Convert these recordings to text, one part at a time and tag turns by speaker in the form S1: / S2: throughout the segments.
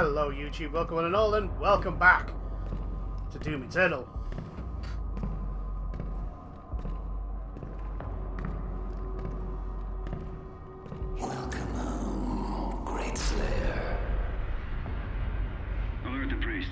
S1: Hello YouTube, welcome one and all, and welcome back to Doom Eternal.
S2: Welcome home, Great Slayer.
S3: Alert the priest.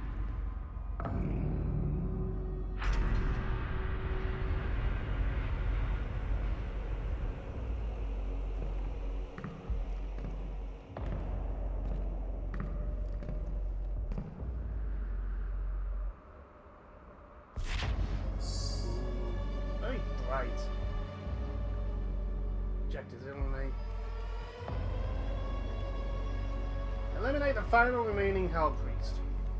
S1: Very bright. Objectives eliminate. Eliminate the final remaining Hell Priest.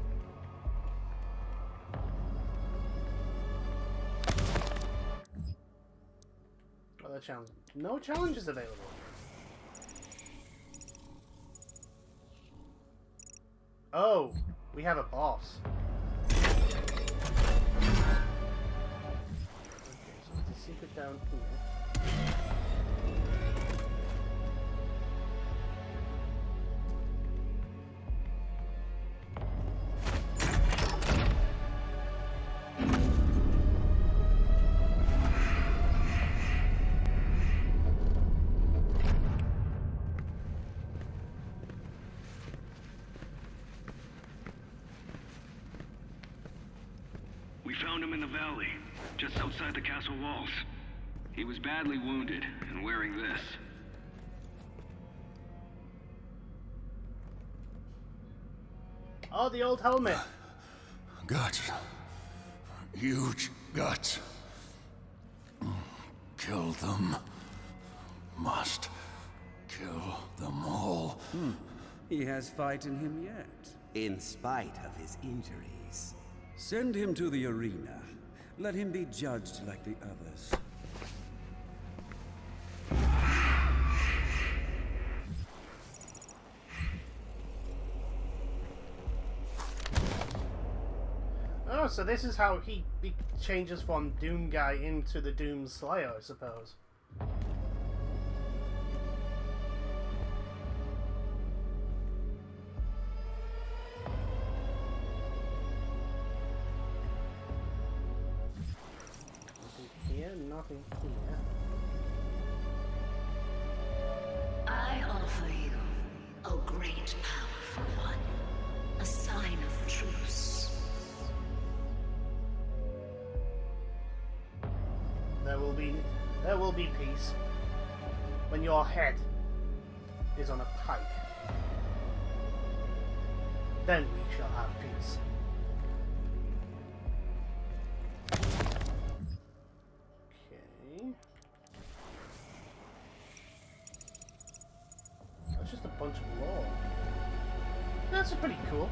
S1: Other challenge. No challenges available. Oh, we have a boss. Secret down here.
S3: We found him in the valley, just outside the castle walls. He was badly wounded and wearing this.
S1: Oh, the old helmet.
S2: Guts. Huge guts. Kill them. Must kill them all.
S4: He has fight in him yet.
S5: In spite of his injuries.
S4: Send him to the arena. Let him be judged like the others.
S1: Oh, so this is how he changes from Doom Guy into the Doom Slayer, I suppose. Nothing here, nothing here.
S6: I offer you, O great powerful one, a sign of truce.
S1: There will be peace when your head is on a pike. Then we shall have peace. Okay. That's just a bunch of lore. That's pretty cool.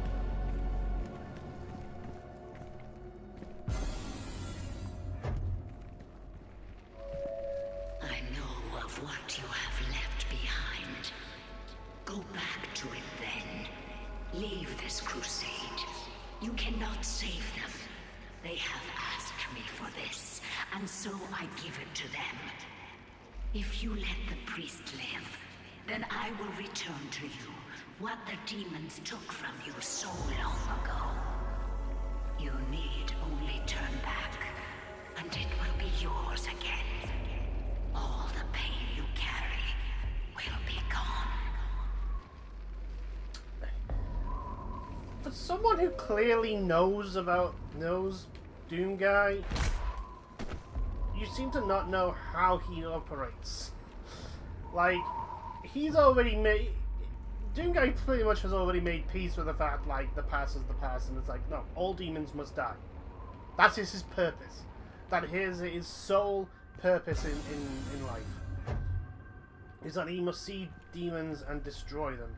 S6: I know of what you have left behind. Go back to it then. Leave this crusade. You cannot save them. They have asked me for this, and so I give it to them. If you let the priest live, then I will return to you what the demons took from you so long ago. You need only turn back, and it will be yours again. All the pain you carry will be gone.
S1: For someone who clearly knows Doom Guy, you seem to not know how he operates. Like, he's already made... Doom Guy pretty much has already made peace with the fact, like, the past is the past, and it's like, no, all demons must die. That is his purpose. That is his sole purpose in life. Is that he must see demons and destroy them.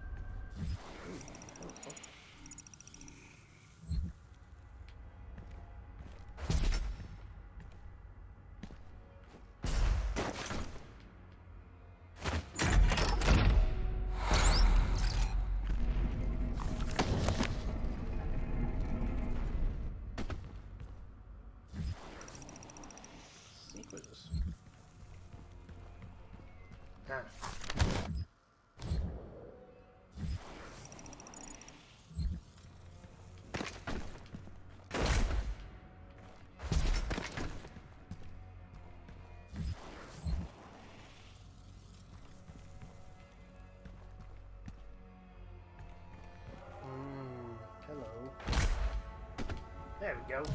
S1: There we go.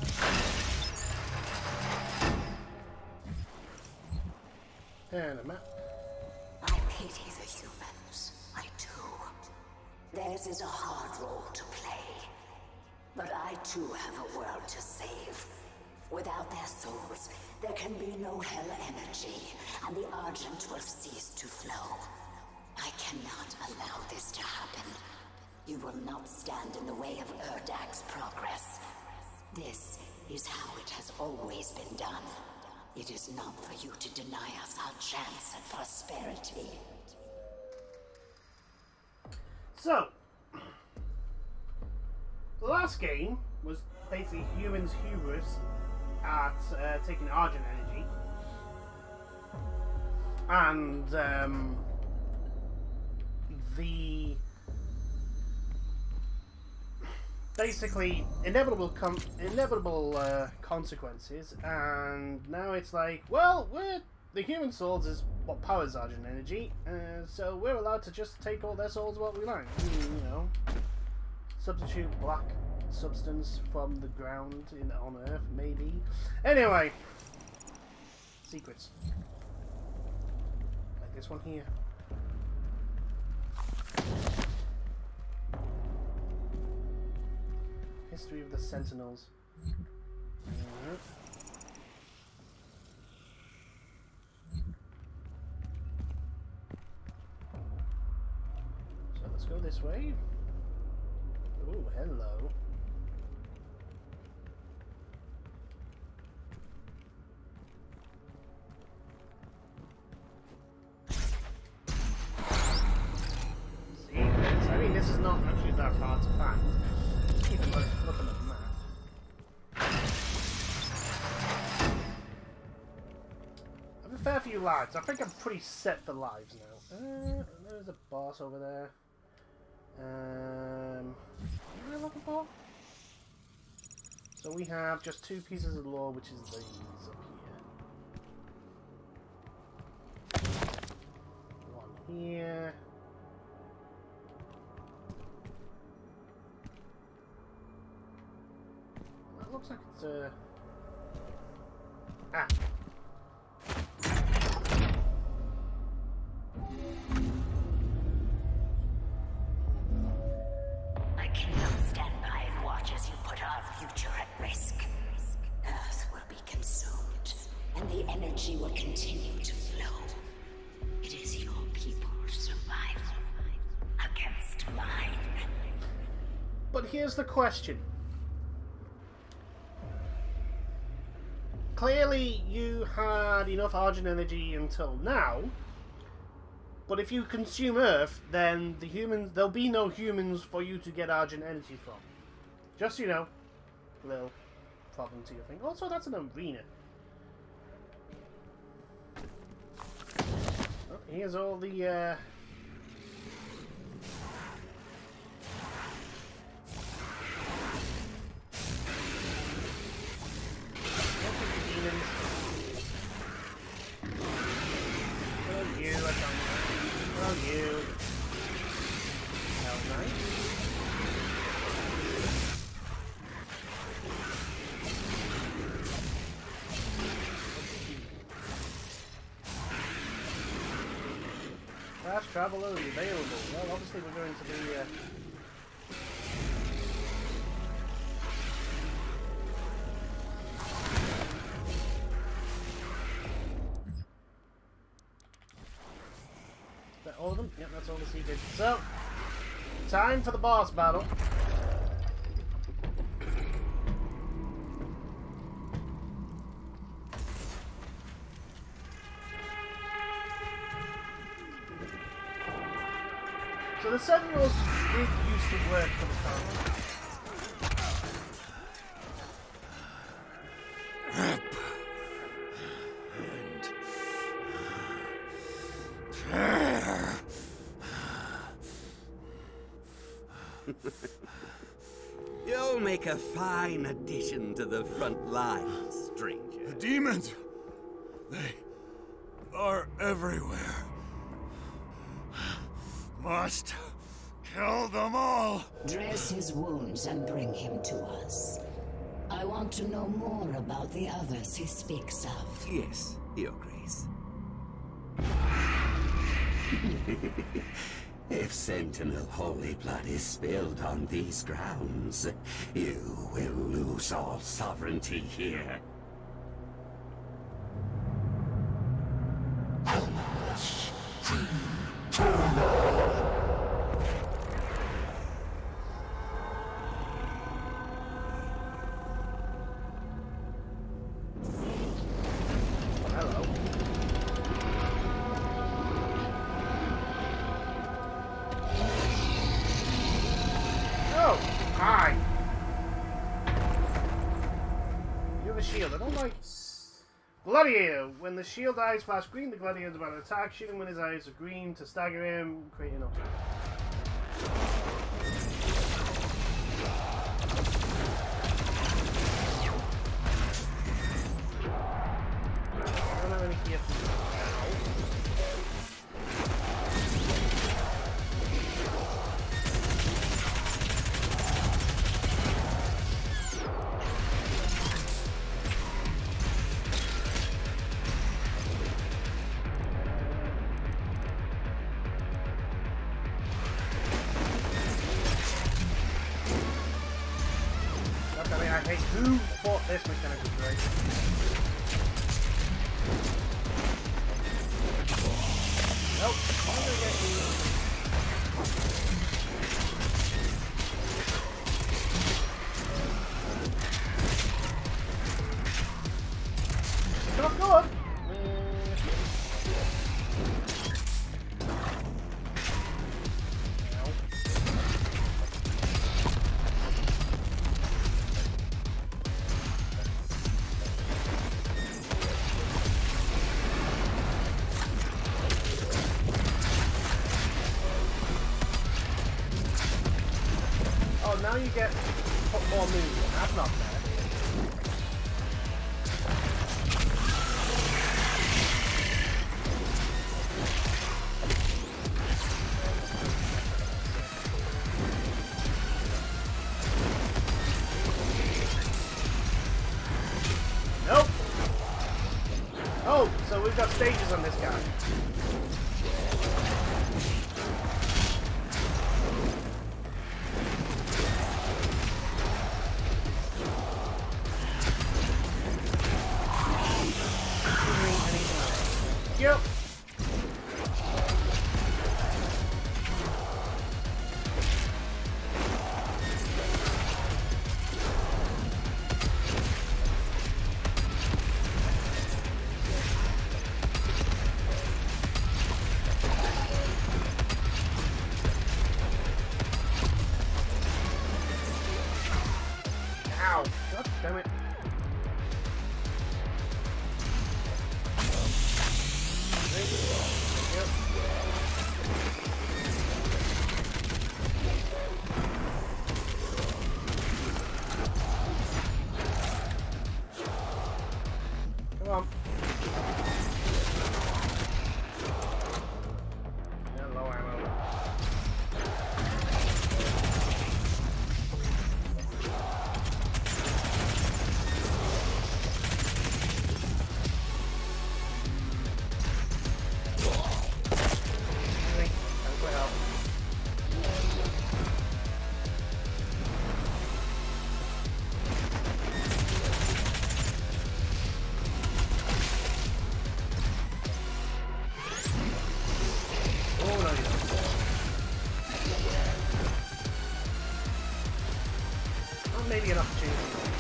S1: And a map.
S6: I pity the humans. I do. Theirs is a hard role to play. But I too have a world to save. Without their souls, there can be no hell energy, and the Argent will cease to flow. I cannot allow this to happen. You will not stand in the way of Erdag's progress. This is how it has always been done. It is not for you to deny us our chance at prosperity.
S1: So, the last game was basically humans' hubris at taking Argent energy. And the basically inevitable consequences, and now it's like, well, the human souls is what powers Argent energy, so we're allowed to just take all their souls what we like. You know, substitute black substance from the ground on Earth, maybe. Anyway, secrets like this one here. History of the Sentinels. So let's go this way. Oh, hello. See, I mean, this is not actually that hard to find. Even look at the map. I have a fair few lives. I think I'm pretty set for lives now. There's a boss over there. What am I looking for? So we have just 2 pieces of lore, which is these up here. One here. That looks like it's a... Ah!
S6: I cannot stand by and watch as you put our future at risk. Earth will be consumed, and the energy will continue to flow. It is your people's survival against mine.
S1: But here's the question. Clearly, you had enough Argent energy until now, but if you consume Earth, then there'll be no humans for you to get Argent energy from. Just, you know, a little problem to your thing. Also, that's an arena. Oh, here's all the, fast travel only available. Well, obviously we're going to be Is that all of them? Yep, that's all the secrets. So, time for the boss battle. So the Sentinels did used to work for the Colony.
S5: You'll make a fine addition to the front line, stranger.
S2: The demons! They are everywhere. Must kill them all!
S6: Dress his wounds and bring him to us. I want to know more about the others he speaks of.
S5: Yes, Your Grace. If Sentinel holy blood is spilled on these grounds, you will lose all sovereignty here.
S1: Gladiator. When the shield eyes flash green, the gladiator is about to attack. Shooting when his eyes are green to stagger him, creating a I don't have any here. Who fought this mechanical break? Nope, I'm gonna get you. Not good. Now you get more movement. That's not bad. Nope. Oh, so we've got stages on this guy. Yep. Ow. God damn it. Come on. Yeah, low ammo. Maybe an opportunity.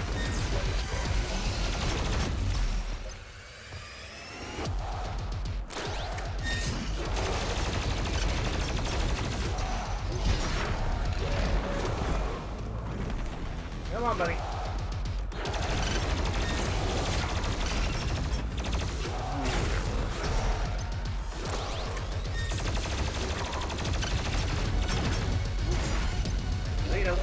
S1: Come on, buddy. There you go.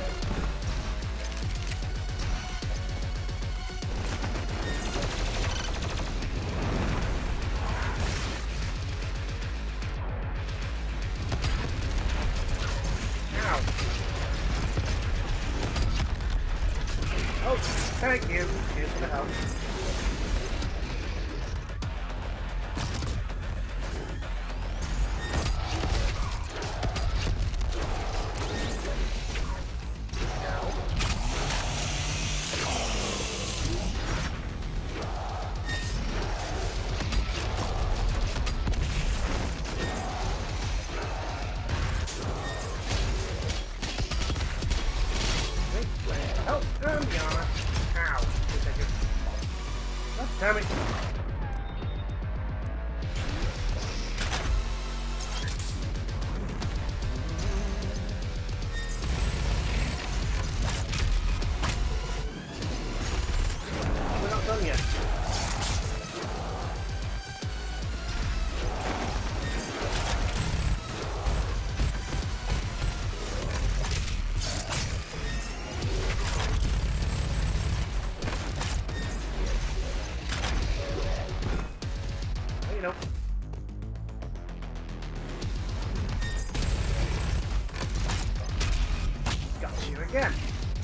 S1: Oh! Thank you. Here's for the help. Damn it! We're not done yet. Nope. Got you again.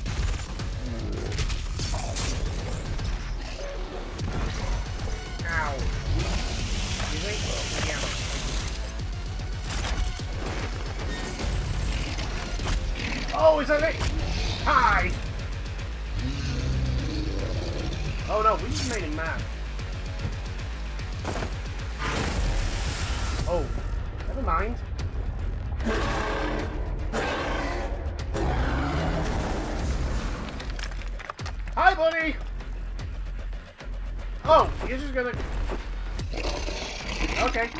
S1: Ow. Really? Yeah. Oh, is that it? Hi! Oh no, we just made him mad. Oh, never mind. Hi, buddy! Oh, you're just gonna... Okay.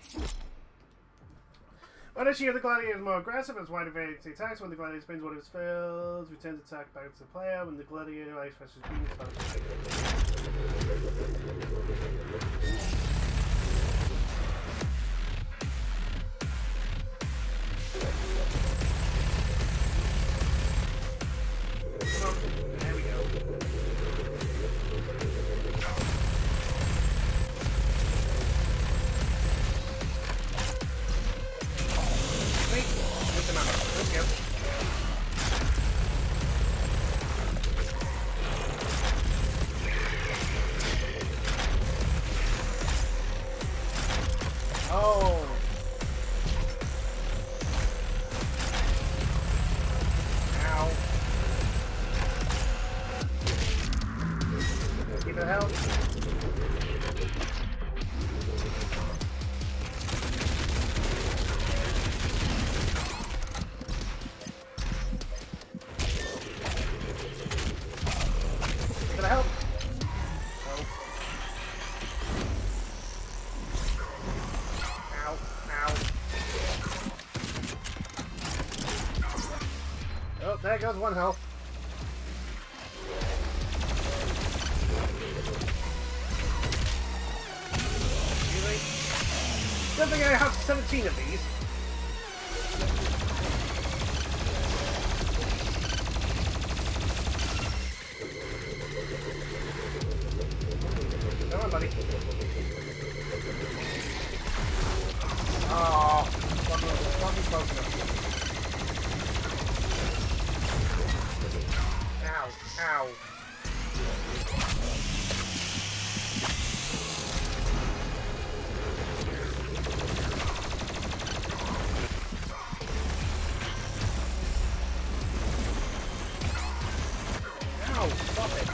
S1: When I shear the gladiator is more aggressive, it's wide variety attacks. When the gladiator spins one of its fails, returns attack back to the player. When the gladiator ice versus beam there we go. Wait, with the map. Let's go. Oh. Ow. Keep it help. Keep it help. Oh. Ow. Ow. Oh, there goes one health. Really? Don't think I have 17 of these. Come on, buddy. Oh, not close enough. Ow, ow. Ow, stop it.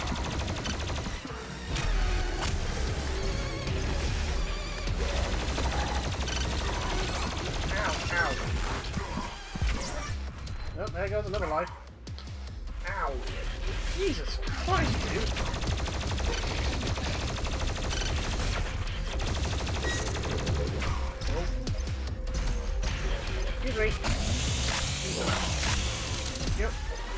S1: Ow, ow. Oh, there goes another life. Ow. Jesus Christ, dude. Oh. Excuse me. Yep.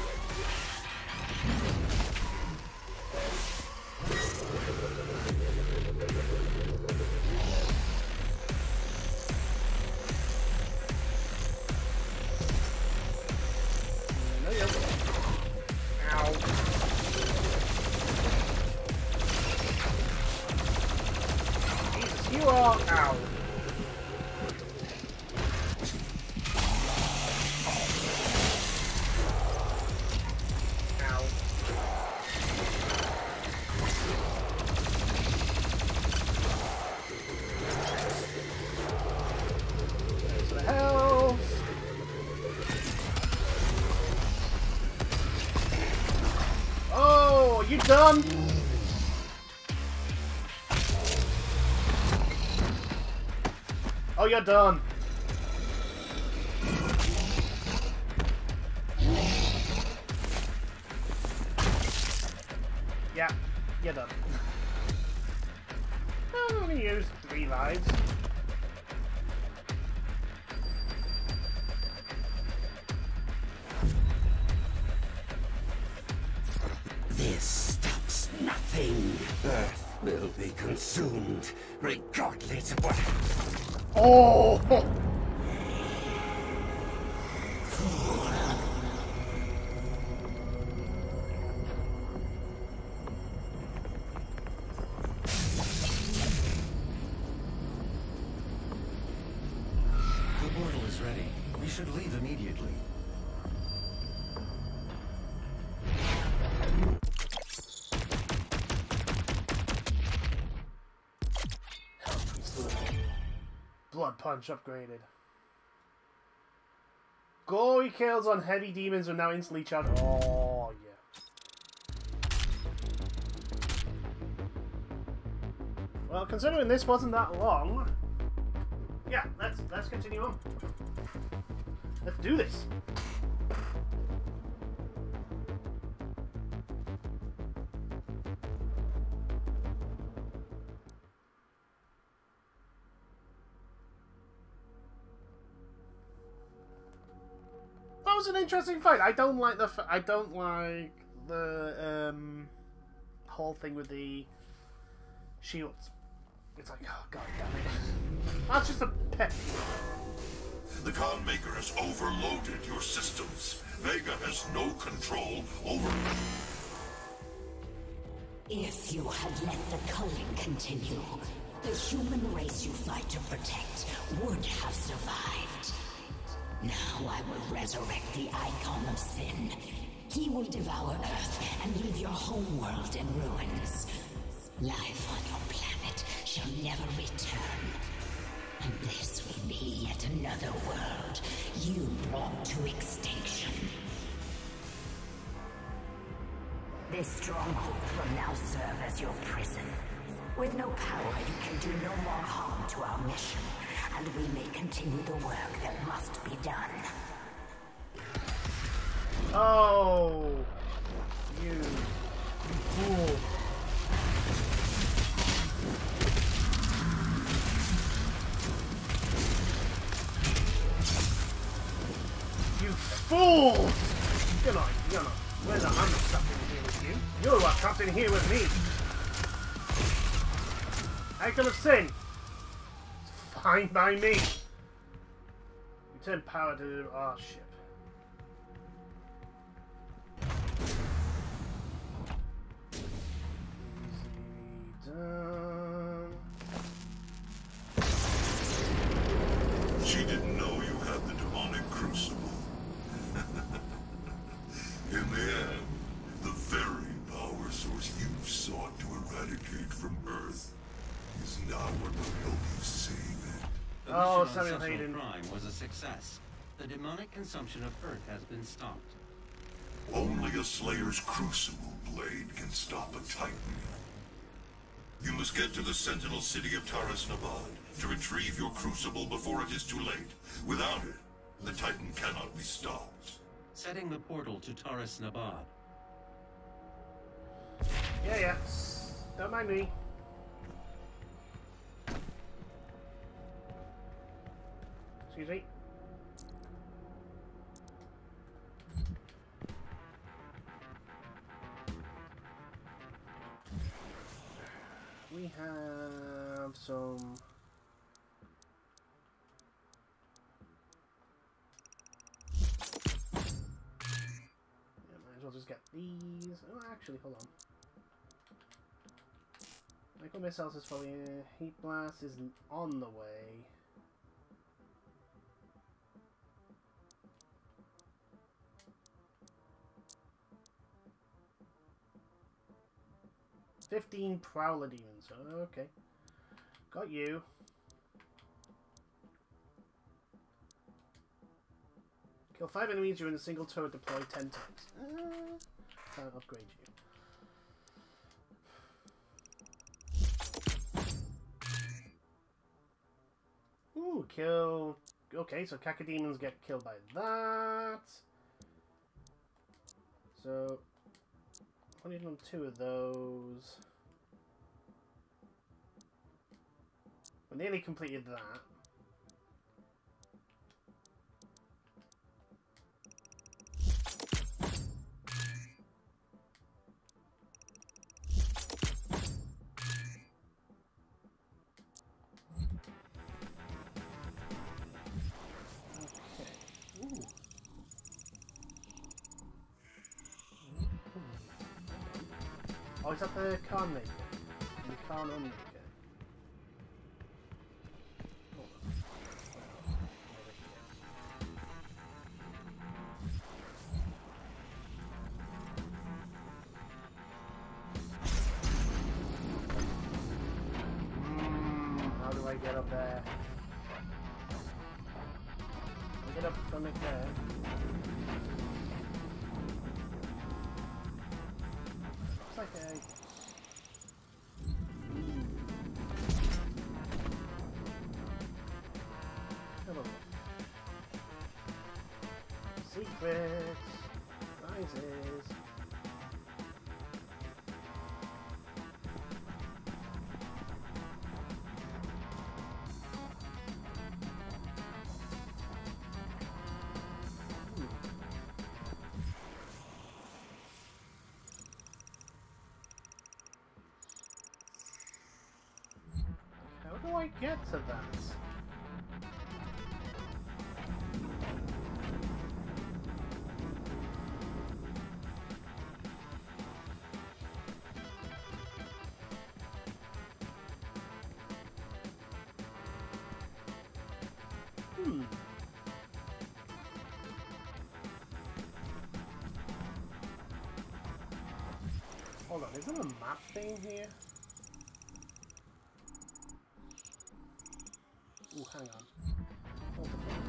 S1: No, yep. Ow. Jesus, you are... Ow. Ow. you done? Oh, you're done. Yeah, you're done. I'm gonna use 3 lives.
S5: This stops nothing. Earth will be consumed, regardless of what.
S1: Oh!
S7: The portal is ready. We should leave immediately.
S1: Blood punch upgraded. Gory kills on heavy demons are now instantly charged. Oh, yeah. Well, considering this wasn't that long, yeah, let's continue on. Let's do this. That was an interesting fight. I don't like the whole thing with the shields. It's like, oh god damn it. That's just a pet.
S8: The Khan Maker has overloaded your systems. Vega has no control over...
S6: If you had let the culling continue, the human race you fight to protect would have survived. Now I will resurrect the Icon of Sin. He will devour Earth and leave your homeworld in ruins. Life on your planet shall never return. And this will be yet another world you brought to extinction. This stronghold will now serve as your prison. With no power, you can do no more harm to our mission, and we may continue the work that must be done.
S1: Oh, you fool. You fools! You're not. Where's I'm not trapped in here with you. You are trapped in here with me. Icon of Sin. It's fine by me. Return power to our ship. Easy done.
S8: She didn't know you had the demonic crucible. In the end, the very power source you sought to eradicate from Earth is now what will help you save it.
S7: The
S1: Oh,
S7: mission on
S1: Samuel
S7: Central
S1: Hayden.
S7: Prime was a success. The demonic consumption of Earth has been stopped.
S8: Only a Slayer's Crucible blade can stop a Titan. You must get to the Sentinel City of Taras Nabad to retrieve your Crucible before it is too late. Without it, the Titan cannot be stopped.
S7: Setting the portal to Taras Nabad.
S1: Yeah. Don't mind me. Excuse me. We have some... Yeah, might as well just get these. Oh, actually, hold on. Micro missiles is probably... Heat blast is on the way. "15 Prowler Demons." Okay. Got you. Kill 5 enemies during a single turret, deploy 10 times. Can't upgrade you. kill... Okay, so cacodemons get killed by that. So, only done 2 of those. We nearly completed that. Oh, is that the Khan maker? The Khan unmaker? Hold on. Over here. How do I get up there? I'll get up from it there. Okay. Hello. Secrets. Prizes. How do I get to that? Hold on, is there a map thing here? Ooh, hang on. Hold the phone.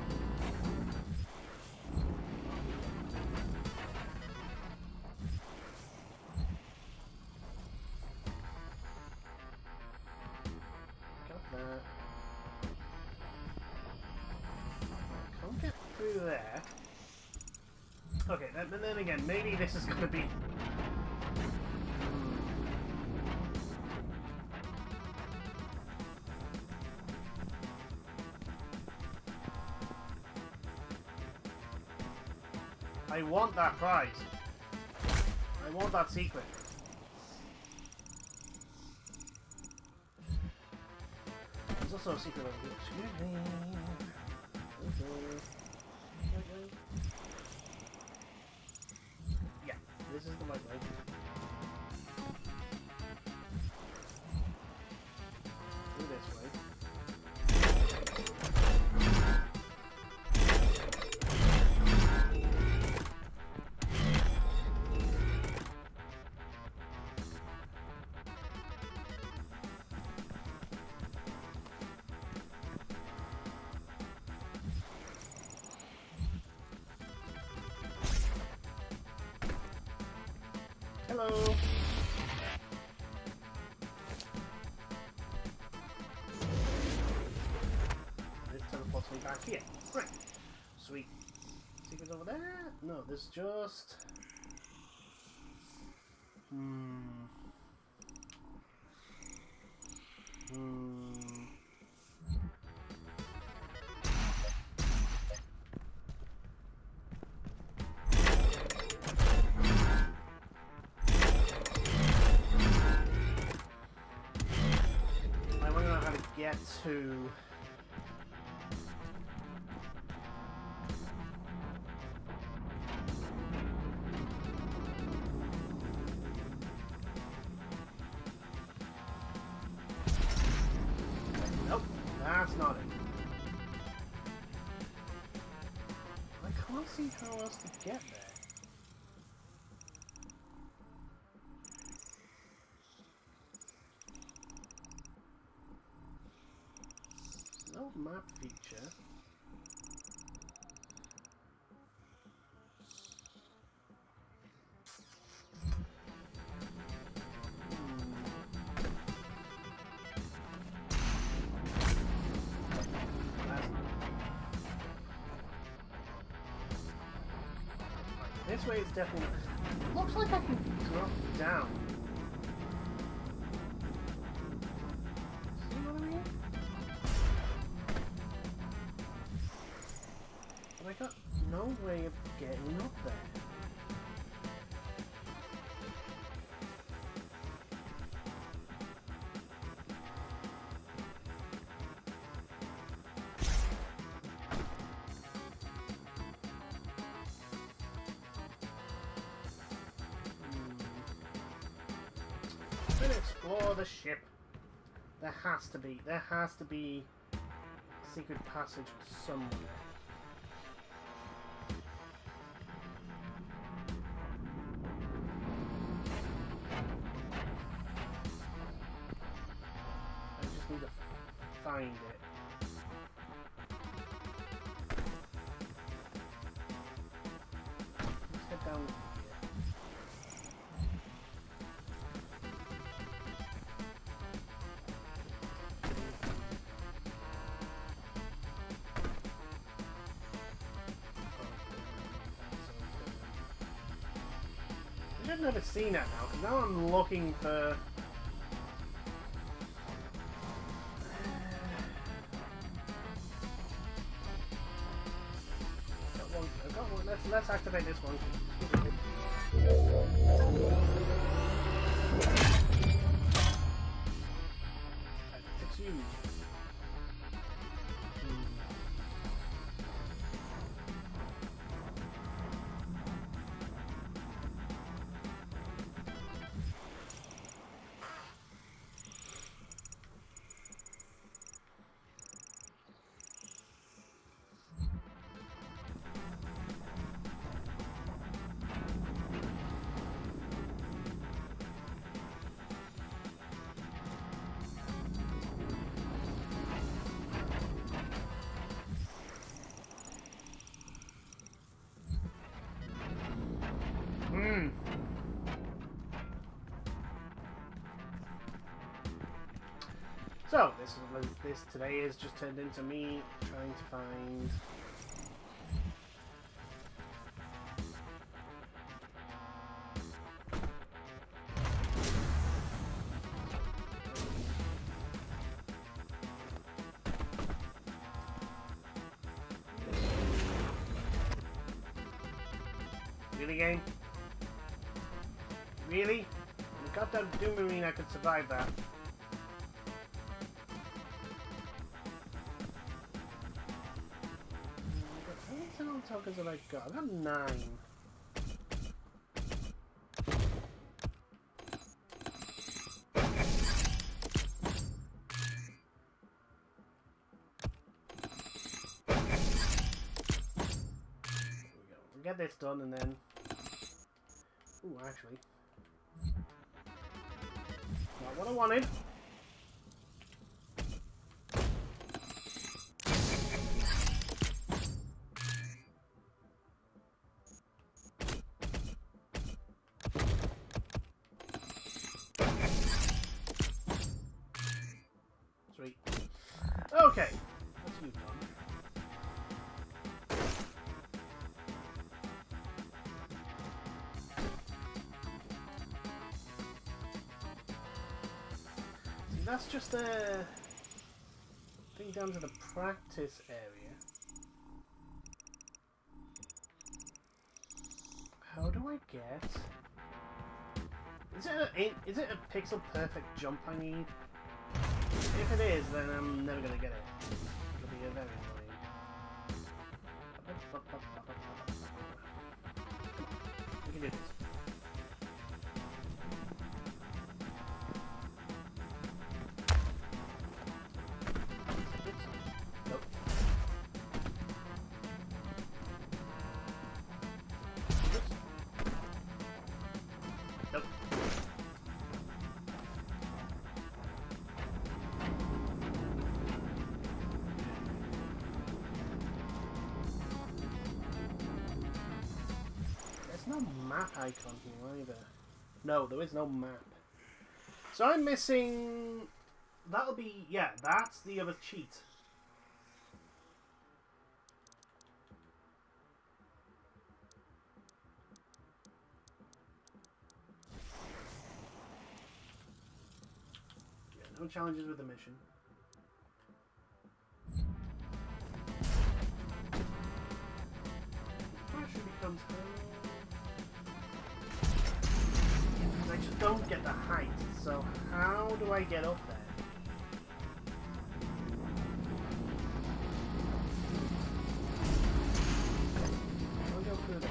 S1: Got that. Can't get through there. Okay, then again, maybe this is gonna be... I want that prize. I want that secret. There's also a secret over here. Excuse me. Okay. Yeah, this is the right way. Go this way. Hello. This teleports me back here. Right. Sweet. Secrets over there? No, there's just... Get to... Nope, that's not it. I can't see how else to get there. No map feature. That's This way is definitely... Looks like I can drop down. See what I mean? But I got no way of getting up there. Explore the ship. There has to be a secret passage somewhere. I just need to find it. Let's head down. I've never seen that now, because now I'm looking for... got one. Let's activate this one. It's huge. So this today is just turned into me trying to find really, game? Really? You got that Doom Marine, I could survive that. How many tokens have I got? I've got 9. We'll get this done and then... Ooh, actually. Not what I wanted. Sweet. Okay. What's you done? That's just a thing down to the practice area. How do I get? Is it a pixel perfect jump I need? If it is, then I'm never gonna get it. It'll be very annoying. We can do this. No map icon here either. No, there is no map. So I'm missing... That'll be... Yeah, that's the other cheat. challenges with the mission. Pressure becomes I just don't get the height, so how do I get up there? I'll go through there.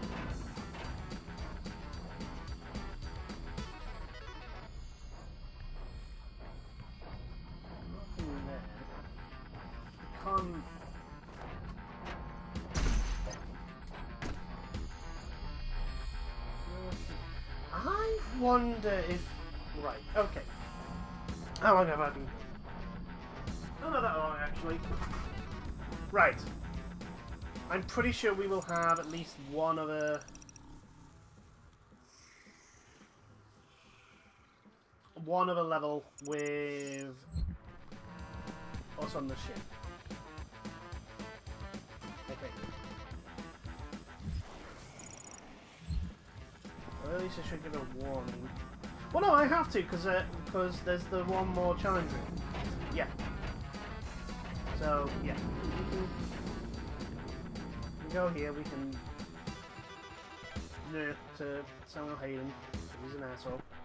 S1: Nothing there. Come. I wonder if... Right, okay. How long have I been... Oh, not that long, actually. Right. I'm pretty sure we will have at least one other... one other level with... us on the ship. Okay. Well, at least I should give a warning. Well, no, I have to, because there's the one more challenge room. Yeah. So, yeah. We can go here, we can... nerf to Samuel Hayden. He's an asshole.